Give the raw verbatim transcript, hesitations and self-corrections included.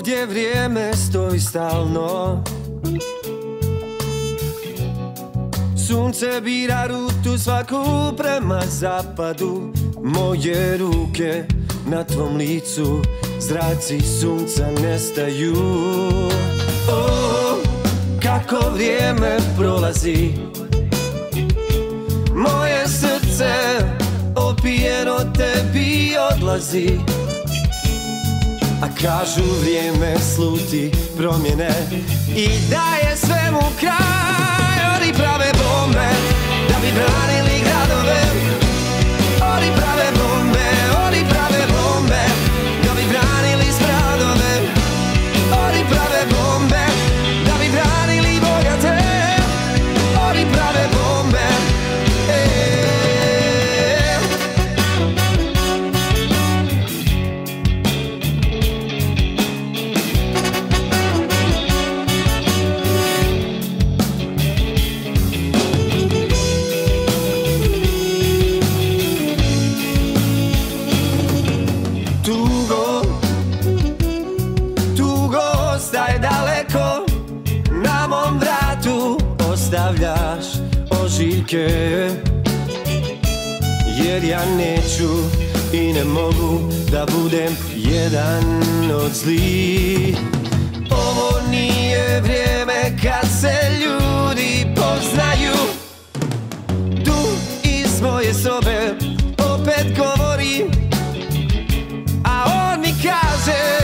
gdje vrijeme stoji stalno. Sunce bira rutu svaku prema zapadu. Moje ruke na tvom licu, zraci sunca nestaju. O, kako vrijeme prolazi, moje srce opijeno tebi odlazi. A kažu vrijeme sluti promjene i daje svemu kraj. Oni prave bombe da bi branili gradove. Oni prave bombe, oni prave bombe da bi branili smradove. Oni prave bombe da bi branili bogate. Oni prave bombe, tugo, tugo ostaje daleko. Na mom vratu ostavljaš ožiljke, jer ja neću i ne mogu da budem jedan od zlih. Ovo nije vrijeme kad se ljudi poznaju. Tu iz moje sobe opet govori, a on mi kaže